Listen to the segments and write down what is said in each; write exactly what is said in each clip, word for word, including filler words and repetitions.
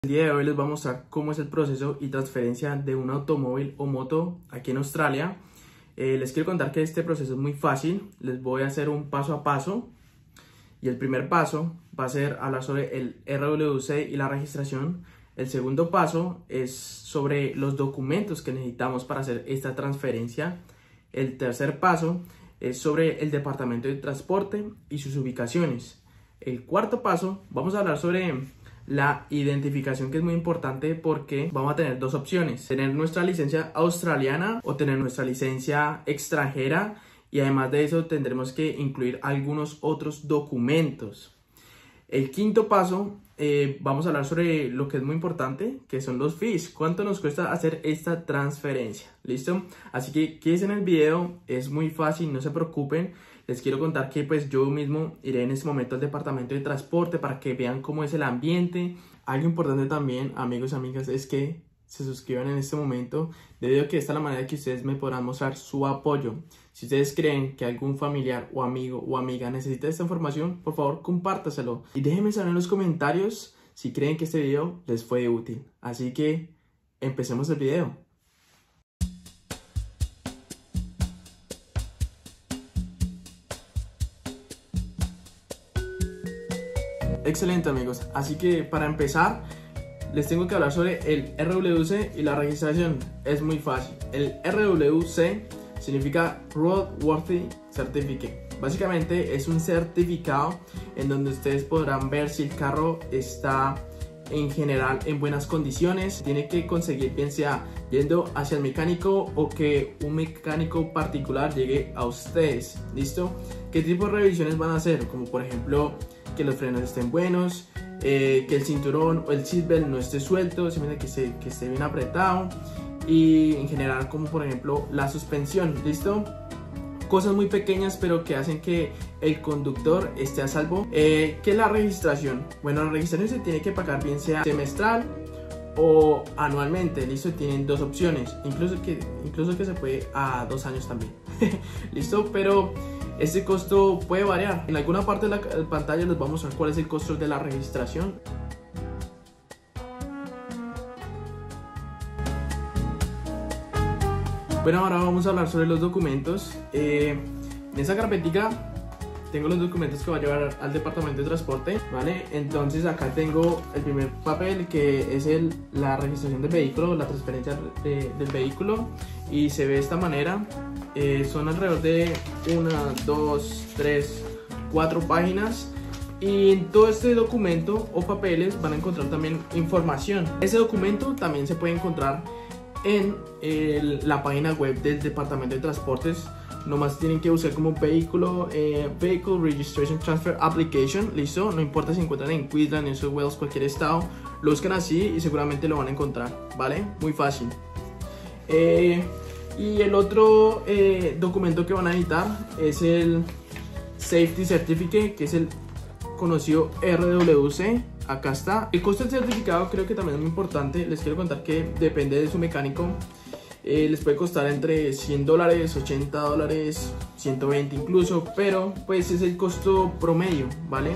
El día de hoy les voy a mostrar cómo es el proceso y transferencia de un automóvil o moto aquí en Australia. Eh, les quiero contar que este proceso es muy fácil. Les voy a hacer un paso a paso. Y el primer paso va a ser hablar sobre el R W C y la registración. El segundo paso es sobre los documentos que necesitamos para hacer esta transferencia. El tercer paso es sobre el departamento de transporte y sus ubicaciones. El cuarto paso, vamos a hablar sobre la identificación, que es muy importante porque vamos a tener dos opciones: tener nuestra licencia australiana o tener nuestra licencia extranjera, y además de eso tendremos que incluir algunos otros documentos. El quinto paso, eh, vamos a hablar sobre lo que es muy importante, que son los fees. ¿Cuánto nos cuesta hacer esta transferencia? ¿Listo? Así que quédense en el video, es muy fácil, no se preocupen. Les quiero contar que pues yo mismo iré en este momento al departamento de transporte para que vean cómo es el ambiente. Algo importante también, amigos y amigas, es que se suscriban en este momento, debido a que esta es la manera que ustedes me podrán mostrar su apoyo. Si ustedes creen que algún familiar o amigo o amiga necesita esta información, por favor compártaselo y déjenme saber en los comentarios si creen que este video les fue útil. Así que empecemos el video. Excelente, amigos, así que para empezar les tengo que hablar sobre el R W C y la registración. Es muy fácil. El R W C significa Roadworthy Certificate. Básicamente es un certificado en donde ustedes podrán ver si el carro está en general en buenas condiciones. Tiene que conseguir, bien sea yendo hacia el mecánico o que un mecánico particular llegue a ustedes. ¿Listo? ¿Qué tipo de revisiones van a hacer? Como por ejemplo que los frenos estén buenos, eh, que el cinturón o el seatbelt no esté suelto, simplemente que, se, que esté bien apretado, y en general como por ejemplo la suspensión. ¿Listo? Cosas muy pequeñas pero que hacen que el conductor esté a salvo. Eh, ¿Qué es la registración? Bueno, la registración se tiene que pagar bien sea semestral o anualmente. ¿Listo? Tienen dos opciones, incluso que, incluso que se puede a dos años también. ¿Listo? Pero este costo puede variar. En alguna parte de la pantalla les vamos a mostrar cuál es el costo de la registración. Bueno, ahora vamos a hablar sobre los documentos. Eh, en esa carpetica tengo los documentos que va a llevar al departamento de transporte, ¿vale? Entonces acá tengo el primer papel, que es el, la registración del vehículo, la transferencia de, del vehículo, y se ve de esta manera. Eh, son alrededor de una, dos, tres, cuatro páginas, y en todo este documento o papeles van a encontrar también información. Ese documento también se puede encontrar en el, la página web del departamento de transportes. Nomás tienen que buscar como vehículo, eh, Vehicle Registration Transfer Application. Listo, no importa si encuentran en Queensland, en New South Wales, cualquier estado, lo buscan así y seguramente lo van a encontrar, ¿vale? Muy fácil. eh, Y el otro eh, documento que van a necesitar es el Safety Certificate, que es el conocido R W C. Acá está. El costo del certificado creo que también es muy importante. Les quiero contar que depende de su mecánico. Eh, les puede costar entre cien dólares, ochenta dólares, ciento veinte incluso, pero pues es el costo promedio, ¿vale?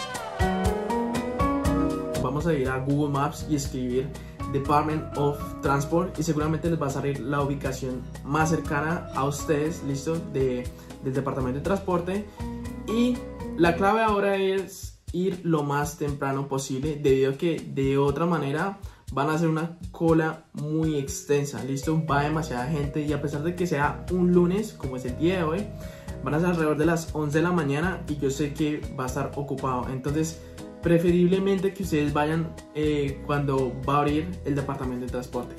Vamos a ir a Google Maps y escribir Department of Transport y seguramente les va a salir la ubicación más cercana a ustedes, listo, de, del departamento de transporte. Y la clave ahora es ir lo más temprano posible, debido a que de otra manera van a hacer una cola muy extensa. Listo, va demasiada gente, y a pesar de que sea un lunes como es el día de hoy, van a ser alrededor de las once de la mañana y yo sé que va a estar ocupado. Entonces preferiblemente que ustedes vayan eh, cuando va a abrir el departamento de transporte.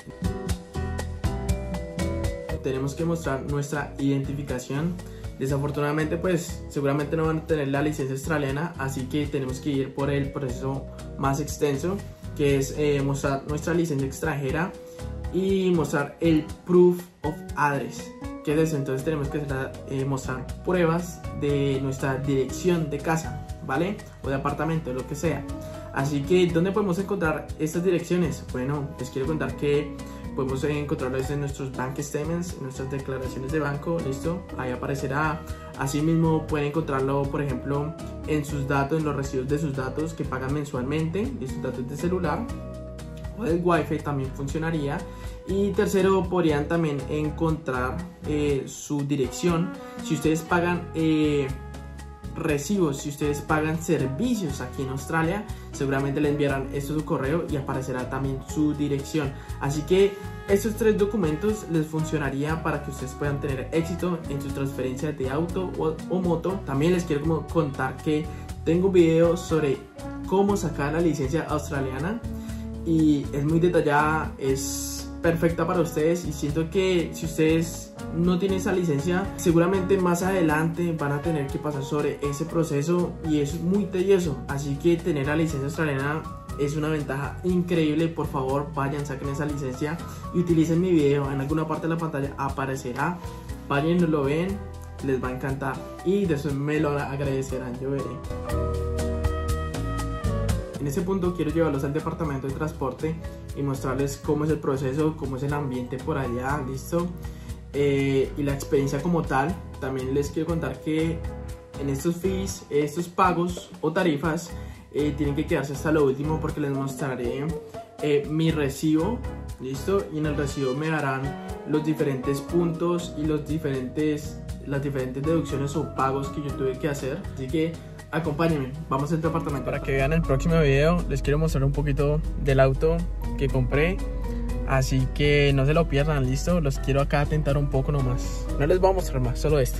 Tenemos que mostrar nuestra identificación. Desafortunadamente pues seguramente no van a tener la licencia australiana, así que tenemos que ir por el proceso más extenso, que es eh, mostrar nuestra licencia extranjera y mostrar el Proof of Address. ¿Qué es eso? Entonces tenemos que eh, mostrar pruebas de nuestra dirección de casa, ¿vale? O de apartamento, lo que sea. Así que, ¿dónde podemos encontrar estas direcciones? Bueno, les quiero contar que podemos encontrarlos en nuestros bank statements, en nuestras declaraciones de banco. Listo, ahí aparecerá. Asimismo pueden encontrarlo, por ejemplo, en sus datos, en los recibos de sus datos que pagan mensualmente, y sus datos de celular. o del Wi-Fi también funcionaría. Y tercero, podrían también encontrar eh, su dirección. Si ustedes pagan eh, recibos, si ustedes pagan servicios aquí en Australia, seguramente le enviarán esto a su correo y aparecerá también su dirección. Así que estos tres documentos les funcionaría para que ustedes puedan tener éxito en sus transferencias de auto o, o moto. También les quiero como contar que tengo un video sobre cómo sacar la licencia australiana y es muy detallada, es perfecta para ustedes, y siento que si ustedes no tienen esa licencia, seguramente más adelante van a tener que pasar sobre ese proceso y es muy tedioso. Así que tener la licencia australiana es una ventaja increíble. Por favor, vayan, saquen esa licencia y utilicen mi video. En alguna parte de la pantalla aparecerá, vayan, lo ven, les va a encantar y después me lo agradecerán, yo veré. En ese punto quiero llevarlos al departamento de transporte y mostrarles cómo es el proceso, cómo es el ambiente por allá, listo, eh, y la experiencia como tal. También les quiero contar que en estos fees, estos pagos o tarifas, eh, tienen que quedarse hasta lo último porque les mostraré eh, mi recibo, listo, y en el recibo me darán los diferentes puntos y los diferentes, las diferentes deducciones o pagos que yo tuve que hacer. Así que acompáñenme, vamos al departamento. Para que vean el próximo video, les quiero mostrar un poquito del auto que compré, así que no se lo pierdan, listo. Los quiero acá atentar un poco nomás, no les voy a mostrar más, solo esto.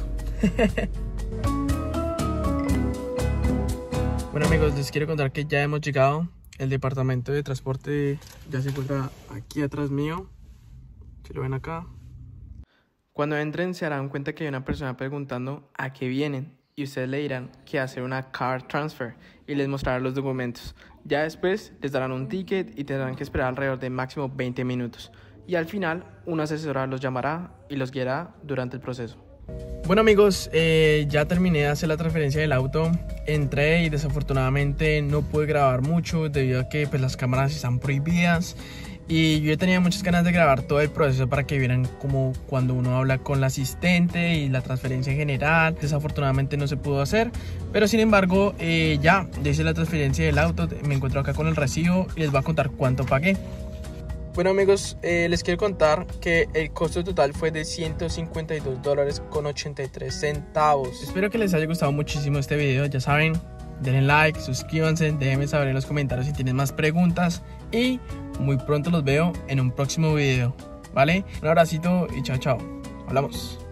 Bueno amigos, les quiero contar que ya hemos llegado. El departamento de transporte ya se encuentra aquí atrás mío, si lo ven acá. Cuando entren se darán cuenta que hay una persona preguntando a qué vienen y ustedes le dirán que hacer una car transfer y les mostrarán los documentos. Ya después les darán un ticket y tendrán que esperar alrededor de máximo veinte minutos. Y al final una asesora los llamará y los guiará durante el proceso. Bueno amigos, eh, ya terminé de hacer la transferencia del auto. Entré y desafortunadamente no pude grabar mucho debido a que pues, las cámaras están prohibidas. Y yo tenía muchas ganas de grabar todo el proceso para que vieran como cuando uno habla con la asistente y la transferencia en general. Desafortunadamente no se pudo hacer, pero sin embargo eh, ya hice la transferencia del auto. Me encuentro acá con el recibo y les voy a contar cuánto pagué. Bueno amigos, eh, les quiero contar que el costo total fue de ciento cincuenta y dos dólares con ochenta y tres centavos. Espero que les haya gustado muchísimo este video. Ya saben, denle like, suscríbanse, déjenme saber en los comentarios si tienen más preguntas y muy pronto los veo en un próximo video, ¿vale? Un abracito y chao chao, hablamos.